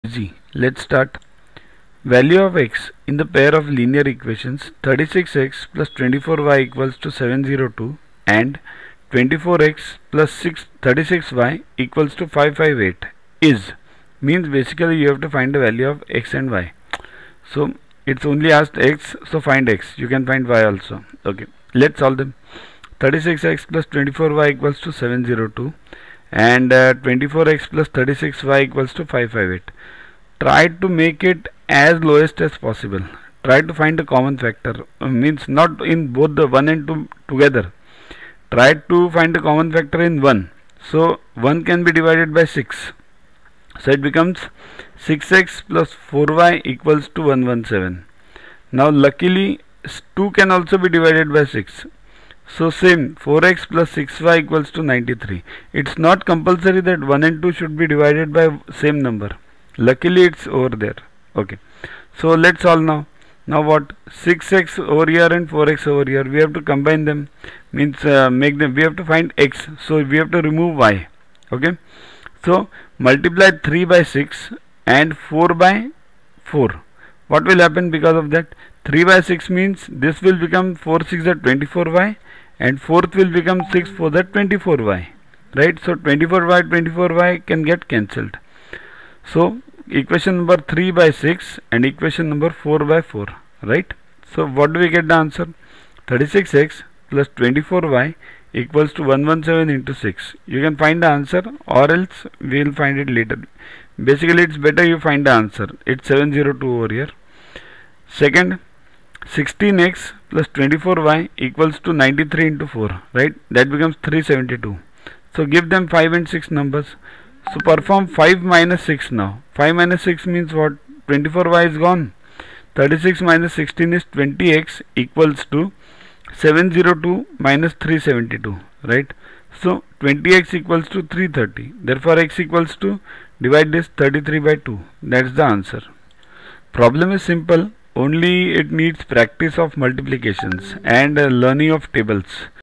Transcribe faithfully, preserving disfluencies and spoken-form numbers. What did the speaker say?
Easy. Let's start. Value of x in the pair of linear equations thirty-six x plus twenty-four y equals to seven hundred two and twenty-four x plus thirty-six y equals to five hundred fifty-eight is, means basically you have to find the value of x and y. So it's only asked x, so find x. You can find y also. Okay, let's solve them. thirty-six x plus twenty-four y equals to seven hundred two and uh, twenty-four x plus thirty-six y equals to five hundred fifty-eight. Try to make it as lowest as possible. Try to find a common factor, uh, means not in both the one and two together. Try to find a common factor in one. So one can be divided by six. So it becomes six x plus four y equals to one hundred seventeen. Now luckily two can also be divided by six. So same, four x plus six y equals to ninety-three. It's not compulsory that one and two should be divided by same number. Luckily it's over there. Okay, so let's solve now. Now what? six x over here and four x over here, we have to combine them, means uh, make them, we have to find x, so we have to remove y. Okay, so multiply three by six and four by four. What will happen because of that? three by six means this will become four six are twenty-four y and fourth will become six four that twenty-four y, right? So twenty-four y twenty-four y can get cancelled. So equation number three by six and equation number four by four, right? So what do we get the answer? thirty-six x plus twenty-four y equals to one hundred seventeen into six. You can find the answer or else we will find it later. Basically it's better you find the answer. It's seven hundred two over here. Second, sixteen x plus twenty-four y equals to ninety-three into four, right? That becomes three hundred seventy-two. So give them five and six numbers. So perform five minus six now. five minus six means what? twenty-four y is gone. thirty-six minus sixteen is twenty x equals to seven hundred two minus three hundred seventy-two, right? So twenty x equals to three hundred thirty. Therefore x equals to, divide this thirty-three by two. That's the answer. Problem is simple. Only it needs practice of multiplications and uh, learning of tables.